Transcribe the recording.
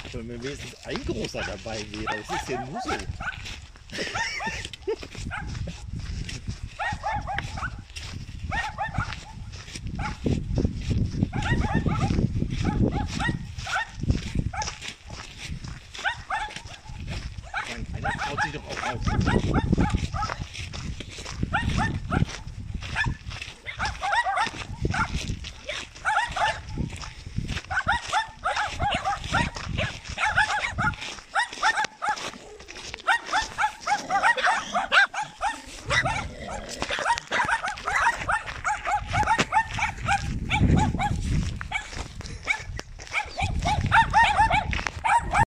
Wenn wenigstens ein großer dabei wäre. Das ist ja nur so.